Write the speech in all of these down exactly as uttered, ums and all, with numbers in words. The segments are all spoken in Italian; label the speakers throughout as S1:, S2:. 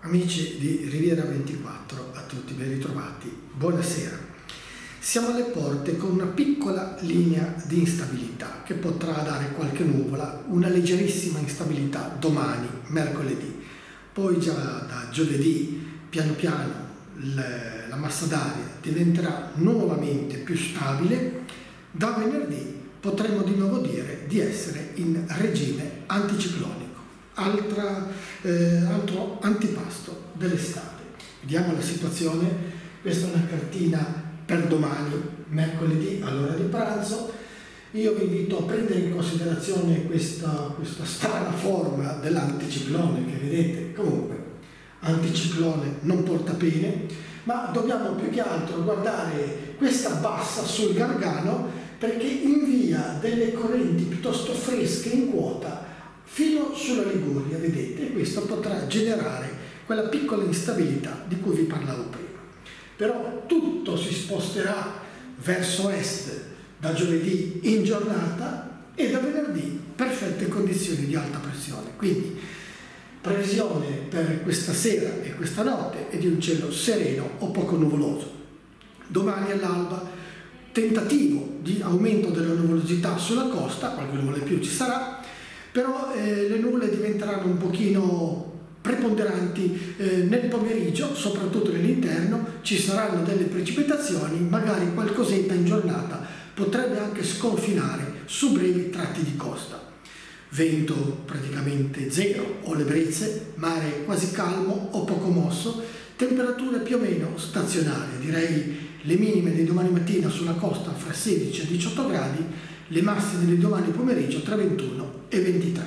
S1: Amici di Riviera ventiquattro, a tutti ben ritrovati, buonasera. Siamo alle porte con una piccola linea di instabilità che potrà dare qualche nuvola, una leggerissima instabilità domani, mercoledì. Poi già da giovedì, piano piano, la massa d'aria diventerà nuovamente più stabile. Da venerdì potremo di nuovo dire di essere in regime anticiclonico. Altra, eh, altro antipasto dell'estate. Vediamo la situazione. Questa è una cartina per domani, mercoledì, all'ora di pranzo. Io vi invito a prendere in considerazione questa, questa strana forma dell'anticiclone che vedete. Comunque, anticiclone non porta pene, ma dobbiamo più che altro guardare questa bassa sul Gargano perché invia delle correnti piuttosto fresche in quota fino sulla Liguria, vedete, e questo potrà generare quella piccola instabilità di cui vi parlavo prima. Però tutto si sposterà verso est da giovedì in giornata e da venerdì perfette condizioni di alta pressione. Quindi previsione per questa sera e questa notte è di un cielo sereno o poco nuvoloso. Domani all'alba tentativo di aumento della nuvolosità sulla costa, qualche nuvola in più ci sarà, però eh, le nuvole diventeranno un pochino preponderanti eh, nel pomeriggio, soprattutto nell'interno. Ci saranno delle precipitazioni, magari qualcosetta in giornata potrebbe anche sconfinare su brevi tratti di costa. Vento praticamente zero o le brezze, mare quasi calmo o poco mosso, temperature più o meno stazionarie, direi le minime di domani mattina sulla costa fra sedici e diciotto gradi, le massime di domani pomeriggio tra ventuno e ventitré.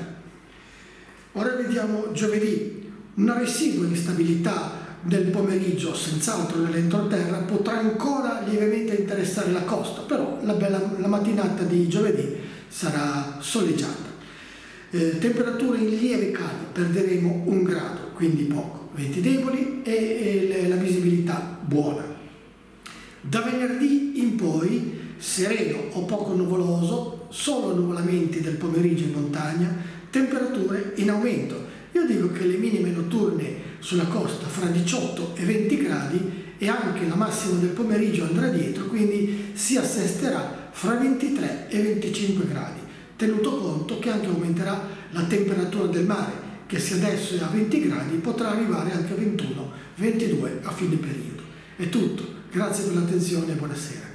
S1: Ora vediamo giovedì. Una residua instabilità del pomeriggio, senz'altro nell'entroterra, potrà ancora lievemente interessare la costa, però la, bella, la mattinata di giovedì sarà soleggiata. Eh, temperature in lieve calo, perderemo un grado, quindi poco, venti deboli e, e le, la visibilità buona. Da venerdì in poi sereno o poco nuvoloso, solo nuvolamenti del pomeriggio in montagna, temperature in aumento. Io dico che le minime notturne sulla costa fra diciotto e venti gradi e anche la massima del pomeriggio andrà dietro, quindi si assesterà fra ventitré e venticinque gradi, tenuto conto che anche aumenterà la temperatura del mare, che se adesso è a venti gradi potrà arrivare anche a ventuno ventidue a fine periodo. È tutto, grazie per l'attenzione e buonasera.